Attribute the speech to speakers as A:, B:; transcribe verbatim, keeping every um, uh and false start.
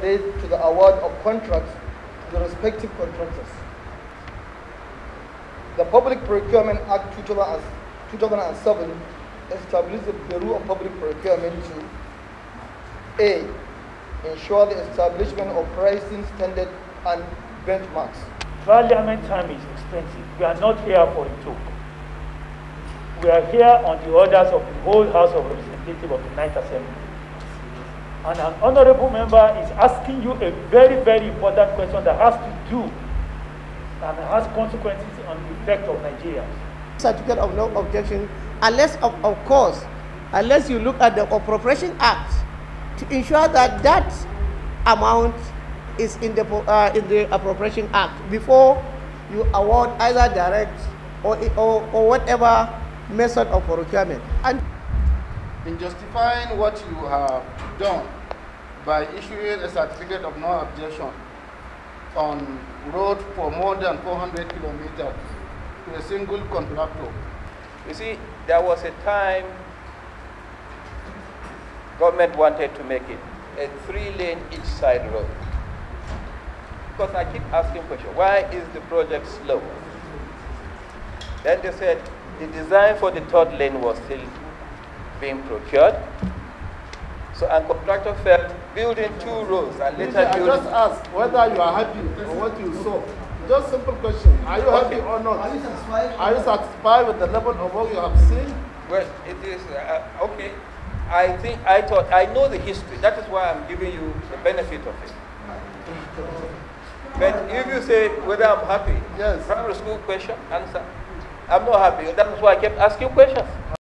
A: led to the award of contracts to the respective contractors. The Public Procurement Act two thousand seven established the Bureau of Public Procurement to A. Ensure the establishment of pricing standards and benchmarks.
B: Parliament time is expensive. We are not here for a joke. We are here on the orders of the whole House of Representatives of the Ninth Assembly. And an honorable member is asking you a very, very important question that has to do and has consequences on the effect of Nigerians.
C: Certificate of no objection, unless, of, of course, unless you look at the Appropriation Act to ensure that that amount is in the, uh, in the Appropriation Act before you award either direct or, or, or whatever method of procurement. And
D: in justifying what you have done by issuing a certificate of no objection on road for more than four hundred kilometers to a single contractor.
E: You see, there was a time government wanted to make it a three-lane each side road. Because I keep asking questions, why is the project slow? Then they said the design for the third lane was still being procured. So a contractor felt building two roads and later
D: I
E: building...
D: just asked whether you are happy or what you saw. Just simple question. Are you
E: Okay.
D: happy or not?
A: Are you satisfied?
D: Are you satisfied with the level of work you have seen?
E: Well, it is, uh, okay. I think, I thought, I know the history. That is why I'm giving you the benefit of it. But if you say whether I'm happy,
D: Yes.
E: primary school question, answer. I'm not happy. That is why I kept asking questions.